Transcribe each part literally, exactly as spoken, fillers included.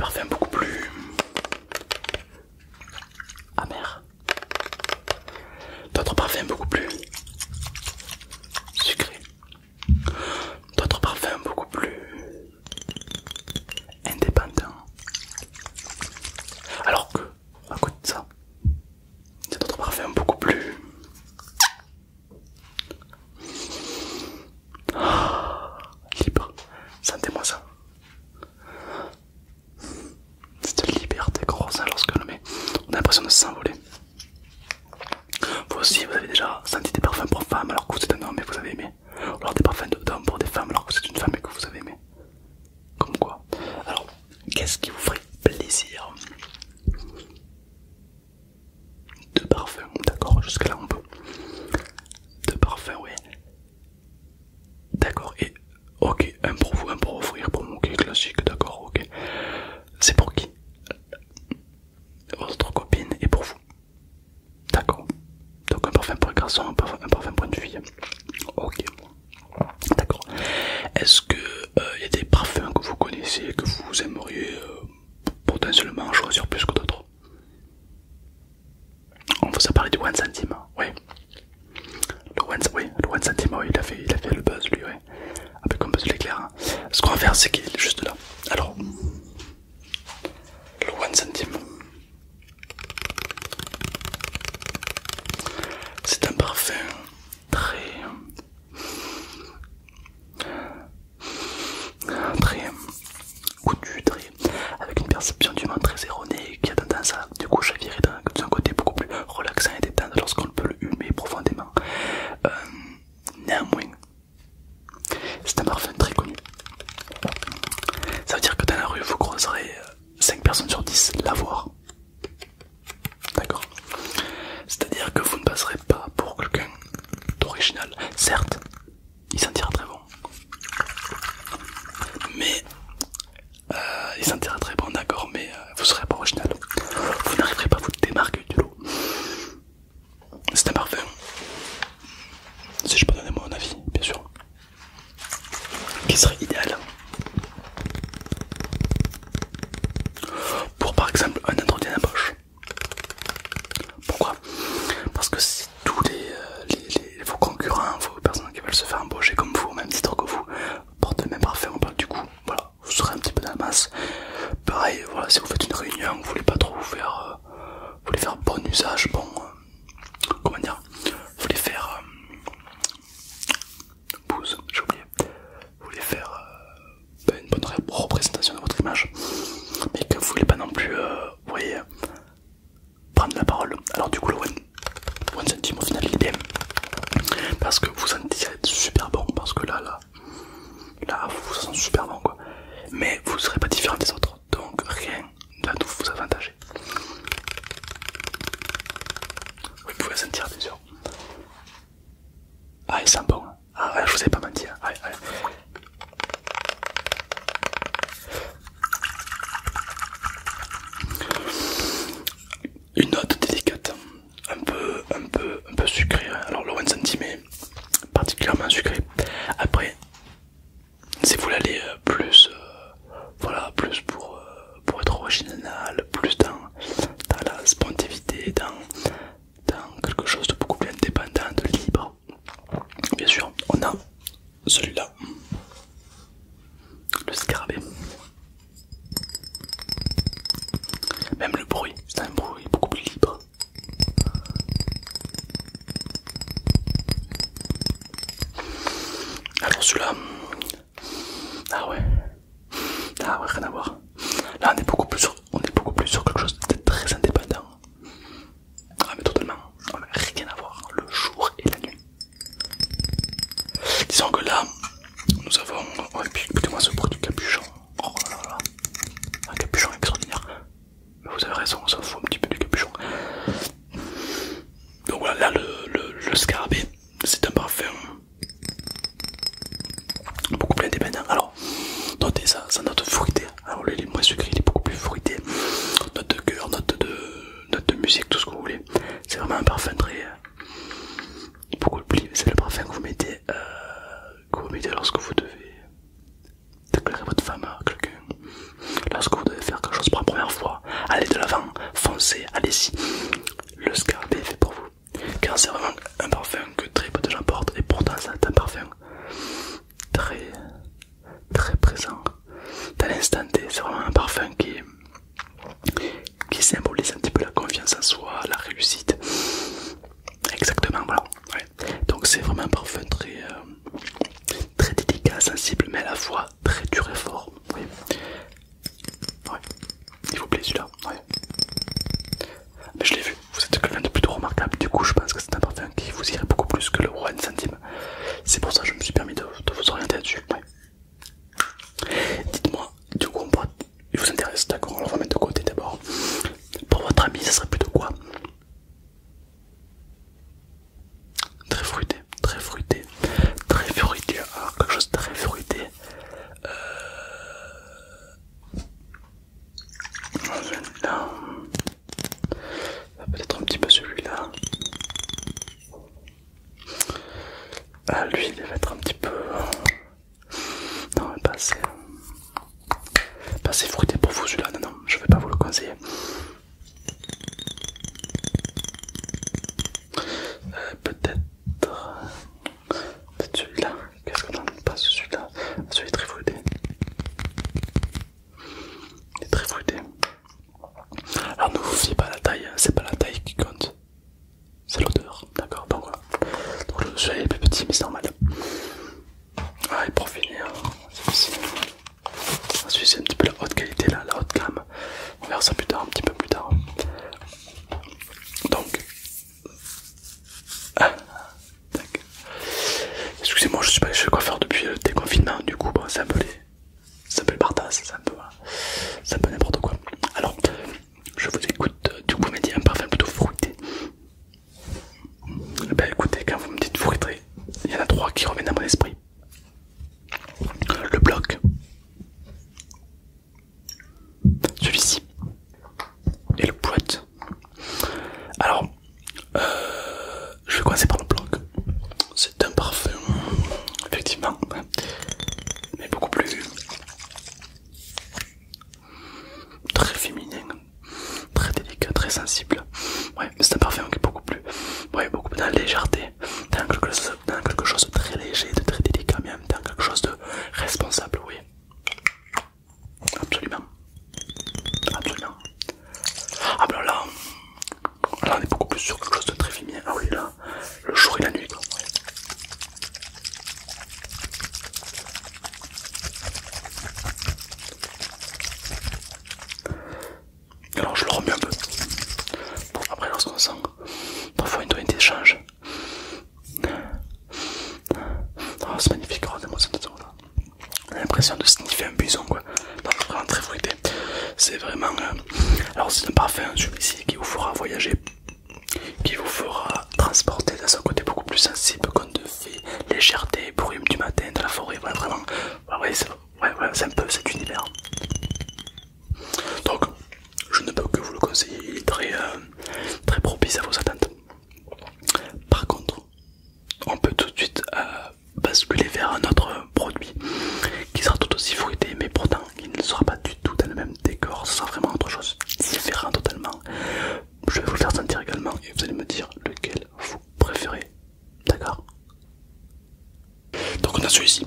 parfums beaucoup plus amers, d'autres parfums beaucoup plus sucrés, d'autres parfums beaucoup plus indépendants. Alors que, à côté de ça, il y a d'autres parfums beaucoup plus libres. Sentez-moi ça. Cette liberté qu'on ressent lorsqu'on le met, on a l'impression de s'envoler. Vous aussi, vous avez déjà senti des parfums pour femmes alors que vous êtes un homme et que vous avez aimé. Ou alors des parfums d'hommes pour des femmes alors que vous êtes une femme et que vous avez aimé. Comme quoi. Alors, qu'est-ce qui vous ferait plaisir? Deux parfums, d'accord, jusque là on peut. Deux parfums, oui. D'accord, et ok, un pour vous, un pour offrir, pour mon ok, classique, d'accord, ok. C'est pour qui? Votre copine et pour vous. D'accord. Donc un parfum pour un garçon, un parfum, un parfum pour une fille. Ok. D'accord. Est-ce que euh, y a des parfums que vous connaissez, que vous aimeriez euh, potentiellement choisir plus que d'autres? On vous a parlé du One Centime, oui. Le One, oui, le One Centime, oui, il a fait, il a fait le buzz lui, oui. Avec un buzz l'éclair. Hein. Ce qu'on va faire, c'est qu'il est juste là. Alors, le One Centime, c'est un parfum très, très goûtu, très, avec une perception du monde très erronée, qui a tendance à du coup chavirer d'un côté beaucoup plus relaxant et détente lorsqu'on peut le humer profondément. Euh, néanmoins, c'est un parfum très connu. Ça veut dire que dans la rue, vous croiserez cinq personnes sur dix l'avoir. D'accord. C'est-à-dire que vous ne passerez pas pour quelqu'un d'original. Certes, il sentira très bon. Mais euh, il sentira très bon, d'accord, mais euh, vous serez pas original. Vous n'arriverez pas à vous démarquer du lot. C'est un parfum, si je peux donner mon avis, bien sûr, qui serait idéal pour par exemple un entretien d'embauche. Pourquoi? Parce que si tous les, euh, les, les, vos concurrents, vos personnes qui veulent se faire embaucher comme vous, au même titre que vous, portent le même parfum, du coup, voilà, vous serez un petit peu dans la masse. Pareil, voilà, si vous faites une réunion, vous voulez pas trop vous faire, euh, vous voulez faire bon usage, bon, euh, comment dire, vous voulez faire, euh, bouse, j'ai oublié, vous voulez faire euh, ben, une bonne représentation de votre image, mais que vous voulez pas non plus, euh, vous voyez, prendre la parole. Alors du coup le One, one Centime au final il est bien, parce que vous sentirez super bon, parce que là, là, là, vous vous sentez super bon quoi, mais vous serez pas différent des autres, donc rien là ne vous avantager. Vous pouvez sentir bien sûr. Ah il sent bon, ah ouais, je vous ai pas menti, hein. Ouais, ouais. Une note délicate, un peu, un peu, un peu sucrée. Alors le One Centime est particulièrement sucré. Après, si vous l'allez plus, euh, voilà, plus pour, euh, pour être original, plus dans, dans la spontanéité, dans, dans quelque chose de beaucoup plus indépendant, de libre. Bien sûr, on a celui-là, le scarabée. Même le bruit, c'est un bruit beaucoup plus libre. Alors celui-là, ah ouais, ah ouais, rien à voir. Là on est beaucoup plus sur, on est beaucoup plus sur quelque chose de très indépendant. Ah mais totalement, on n'a rien à voir, le jour et la nuit. Disons que là, nous avons, oh, et puis écoutez-moi ce bruit du capuchon. Oh là là, un capuchon extraordinaire. Mais vous avez raison, ça fout un petit peu du capuchon. Donc voilà, là le, le, le scarabée, c'est un parfum beaucoup plus indépendant. Alors, notez ça, ça note fruité. qui, qui symbolise un petit peu la confiance en soi, la réussite. Exactement, voilà. Ouais. Donc c'est vraiment un parfum très, euh, très délicat, sensible, mais à la fois très dur et fort. Oui. Ouais. Il vous plaît celui-là? Ouais. Mais je l'ai vu, vous êtes quelqu'un de plutôt remarquable, du coup je pense que c'est un parfum qui vous irait beaucoup plus que le One Centime. C'est pour ça que je me suis permis de, de vous orienter là-dessus. Ouais. Dites-moi, du coup on pourra... il vous intéresse, d'accord, on va mettre de côté d'abord. Pour votre ami, ça serait plutôt quoi? Très fruité, très fruité, très fruité, alors quelque chose de très fruité. Euh... Là... peut-être un petit peu celui-là. Ah, lui il va être un petit peu... non, pas assez... pas assez fruité pour vous celui-là, non, non, je vais pas vous le conseiller. Euh, peut-être... peut-être celui-là, qu'est-ce qu'on en passe celui-là? Celui est très fruité. Il est très fruité. Alors ne vous fiez pas à la taille, c'est pas la taille qui compte, c'est l'odeur, d'accord? Donc voilà. Donc le celui est plus petit mais c'est normal. Ah, et pour finir, celui-ci, celui-ci un petit peu la haute qualité là, la haute gamme. On verra ça plus tard, un petit peu plus tard. Donc, ah, tac. Excusez-moi, je suis pas allé chez le coiffeur depuis le déconfinement, du coup bon, c'est un peu les, c'est un peu le partage, c'est un peu, c'est un peu n'importe quoi. Alors, je vous écoute. Du coup, vous m'avez dit un parfum plutôt fruité. Ben écoutez, quand vous me dites fruité, il y en a trois qui reviennent à mon esprit. Le bloc, celui-ci et le boîte. Alors, euh, je vais commencer par le bloc. C'est un parfum, effectivement, mais beaucoup plus très féminin, très délicat, très sensible. Ouais, c'est un parfum qui est beaucoup plus, ouais, beaucoup plus dans la légèreté, dans quelque chose, dans quelque chose de très léger, de très délicat, mais en même temps quelque chose de responsable, oui. Absolument. Absolument. Ah ben là, là on est beaucoup plus sur quelque chose de très féminin. Ah oui, là, le jour et la nuit, quoi. Ouais. Alors je le remets un peu. Bon, après lorsqu'on sent, parfois une tonalité change. Oh, c'est magnifique, regardez-moi cette sensation-là. On a l'impression de sniffer un buisson, quoi. Non, c'est vraiment très fruité. C'est vraiment... Euh... alors c'est un parfum, celui-ci, qui vous fera voyager, qui vous fera transporter dans un côté beaucoup plus sensible, conte de fées, légèreté, brume du matin, de la forêt, ouais, vraiment. Ouais, ouais, c'est ouais, ouais, un peu cet univers. Donc, je ne peux que vous le conseiller, il est très, euh, très propice à vos attentes. Par contre, on peut tout de suite euh, basculer vers un autre produit qui sera tout aussi fruité, mais pourtant il ne sera pas du tout dans le même décor, ce sera vraiment autre chose, différent totalement. Je vais vous le faire sentir également et vous allez me dire lequel vous préférez, d'accord? Donc on a celui-ci.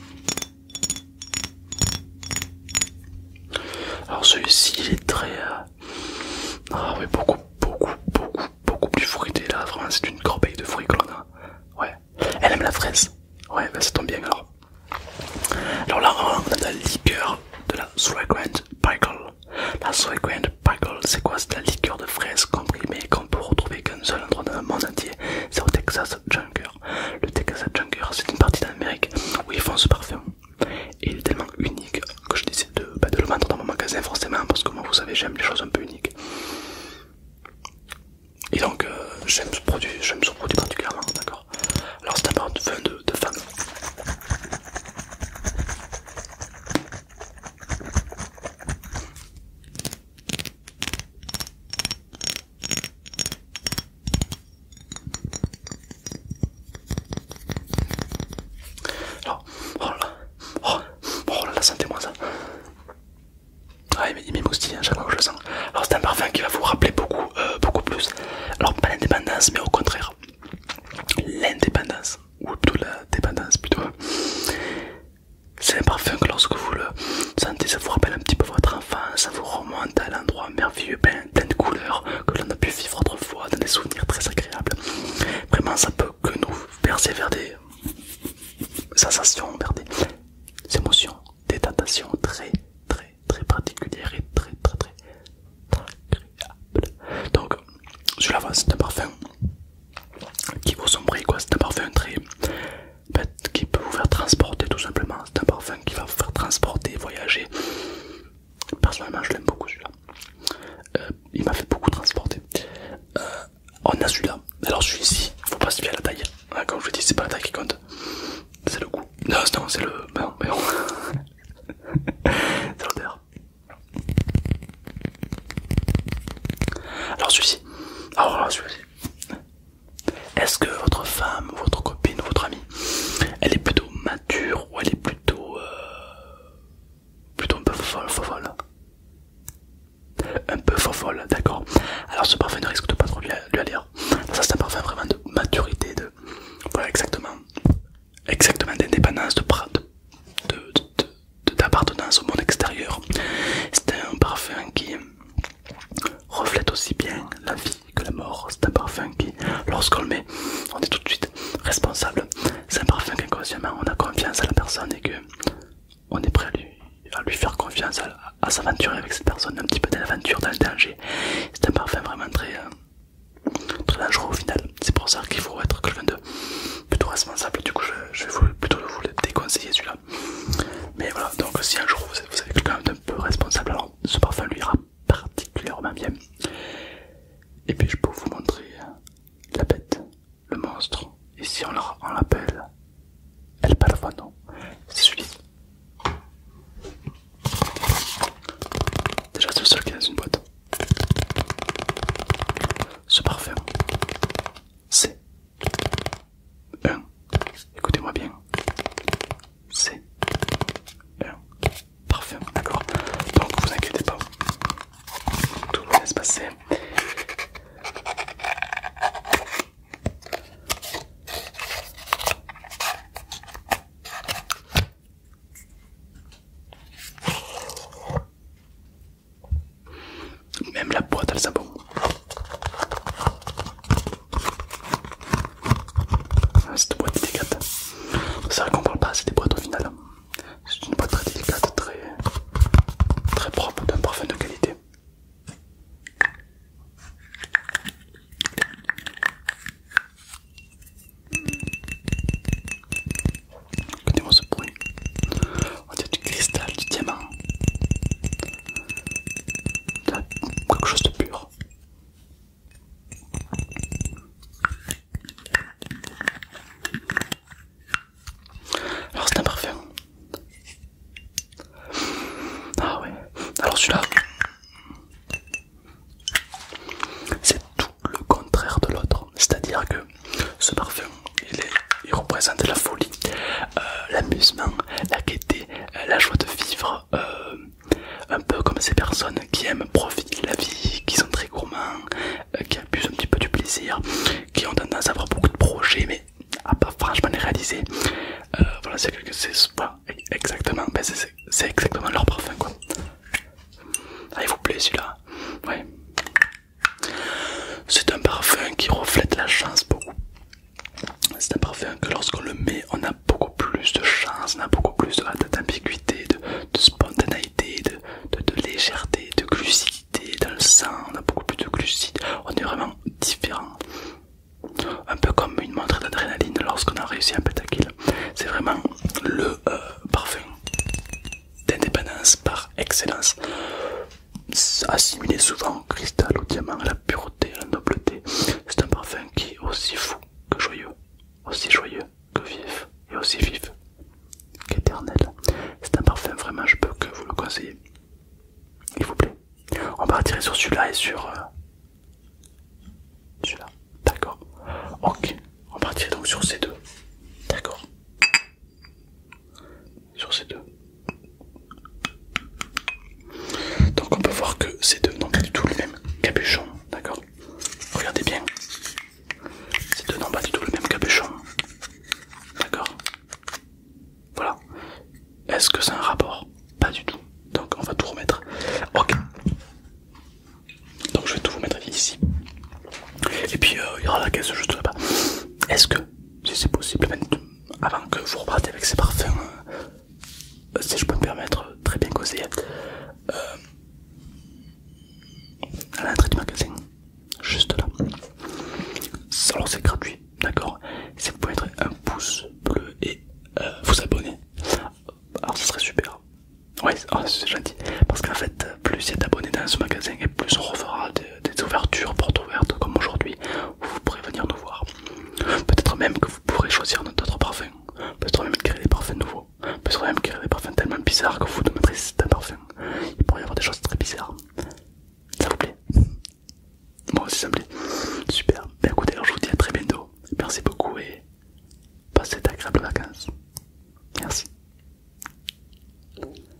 Alors celui-ci il est très... Euh... ah oui, beaucoup, beaucoup, beaucoup, beaucoup plus fruité là, vraiment c'est une corbeille de fruits que l'on a. Ouais, elle aime la fraise. Ouais, bah ça tombe bien alors. Alors là on a la liqueur de la Fragrant Pickle. La Fragrant Pickle, c'est quoi? C'est la liqueur de fraise comprimée qu'on peut retrouver qu'un seul endroit dans le monde entier. C'est au Texas Junker. Le Texas Junker, c'est une partie d'Amérique où ils font ce parfum. Et il est tellement unique que je décide de, bah, de le vendre dans mon magasin forcément, parce que moi vous savez j'aime les choses un peu uniques. Et donc euh, j'aime ce produit, j'aime ce produit particulièrement, d'accord. Alors c'est un parfum de, de femme. Alors, oh là là, oh, oh là là, sentez-moi ça. Ah, il m'émoustille à chaque fois que je le sens. Alors c'est un parfum qui va vous rappeler beaucoup, euh, beaucoup plus. Alors pas l'indépendance, mais au contraire, l'indépendance, ou plutôt la dépendance plutôt. C'est un parfum que lorsque vous le sentez, ça vous rappelle un petit peu votre enfance, ça vous c'est un parfum qui vaut son prix quoi, c'est un parfum très... En fait, qui peut vous faire transporter tout simplement, c'est un parfum qui va vous faire transporter, voyager. Personnellement je l'aime beaucoup celui-là, euh, il m'a fait beaucoup transporter. Euh, on a celui-là, alors celui-ci, faut pas se fier à la taille, hein, comme je vous dis c'est pas la taille qui compte, c'est le goût. Non, non c'est le... Ben non, ben non. C'est l'odeur. Alors celui-ci, alors là celui-ci. Est-ce que votre femme, votre copine, votre amie, elle est plutôt mature ou elle est plutôt... Euh, plutôt un peu folle, folle Un peu folle, d'accord. Alors ce parfum ne risque de pas trop lui, lui aller. Ça c'est un parfum vraiment de maturité, de... Voilà exactement. Exactement d'indépendance, de, de, de, de, d'appartenance au monde extérieur. C'est un parfum qui reflète aussi bien la vie que la mort. C'est un parfum qui, lorsqu'on le met, on est tout de suite responsable. C'est un parfum qu'inconsciemment on a confiance à la personne et que on est prêt à lui, à lui faire confiance, à, à s'aventurer avec cette personne, un petit peu d'aventure, dans le danger. C'est un parfum vraiment très, euh, très dangereux au final. C'est pour ça qu'il faut être quelqu'un de plutôt responsable. Du coup je, je vais vous, plutôt vous le déconseiller celui-là. Mais voilà, donc si un jour vous êtes, vous êtes quelqu'un d'un peu responsable, alors ce parfum lui ira particulièrement bien. Et puis je peux vous montrer la bête, le monstre. Ici on l'appelle El Palafano. C'est celui-ci. Déjà c'est le seul qui est dans une boîte. Ce parfum, c'est un, écoutez-moi bien, c'est un parfum, d'accord? Donc vous inquiétez pas, tout va bien se passer. Même la boîte elle sent bon. Cette boîte délicate. C'est vrai qu'on parle pas assez des boîtes au final. C'est une boîte très délicate, très, très propre, d'un parfum de qualité. Écoutez-moi ce bruit. On dirait du cristal, du diamant. Quelque chose de pur. Alors c'est un parfum. Ah ouais. Alors celui-là, c'est tout le contraire de l'autre. C'est-à-dire que ce parfum, il, est, il représente la folie, euh, l'amusement, la gaieté, euh, la joie de vivre. Euh, un peu comme ces personnes qui aiment profiter de la vie, qui sont très gourmands, euh, qui abusent un petit peu du plaisir, qui ont tendance à avoir beaucoup de projets mais à pas franchement les réaliser. Euh, voilà, c'est voilà, exactement, ben c'est exactement leur parfum quoi. Ah, il vous plaît celui-là? Ouais. C'est un parfum qui reflète la chance beaucoup. C'est un parfum que lorsqu'on le met, on a beaucoup plus de chance, on a beaucoup plus d'ambiguïté, de, de spontanéité, de, de, de légèreté, de glucidité dans le sang, on a beaucoup plus de glucides, on est vraiment différent. Un peu comme une montre d'adrénaline lorsqu'on a réussi un pentakill. C'est vraiment le euh, parfum d'indépendance par excellence. Assimilé souvent au cristal, au diamant, à la pureté, à la nobleté. C'est un parfum qui est aussi fou que joyeux, aussi joyeux que vif, et aussi vif qu'éternel. C'est un parfum vraiment, je peux que vous le conseiller. Il vous plaît? On partirait sur celui-là et sur euh, celui-là. D'accord. Ok. On partirait donc sur ces deux. D'accord. Sur ces deux. Donc on peut voir que ces deux n'ont pas du tout le même capuchon. D'accord. Regardez bien. Ces deux n'ont pas du tout le même capuchon. D'accord. Voilà. Est-ce que c'est un rapport? Pas du tout. Donc on va tout remettre. Ok. Donc je vais tout vous mettre ici. Et puis euh, il y aura la caisse juste là-bas. Est-ce que, si c'est possible, avant que vous repartez avec ces parfums, euh, si je peux me permettre, très bien conseillé, euh, à l'entrée du magasin, juste là, Ouais, oh, c'est gentil. Parce qu'en fait, plus il y a d'abonnés dans ce magasin et plus on refera des, des ouvertures portes ouvertes comme aujourd'hui où vous pourrez venir nous voir. Peut-être même que vous pourrez choisir d'autres parfums. Peut-être même créer des parfums nouveaux. Peut-être même créer des parfums tellement bizarres que vous demanderez si c'est un parfum. Il pourrait y avoir des choses très bizarres. Ça vous plaît? Moi aussi ça me plaît. Super. Ben écoutez, alors je vous dis à très bientôt. Merci beaucoup et passez d'agréables vacances. Merci.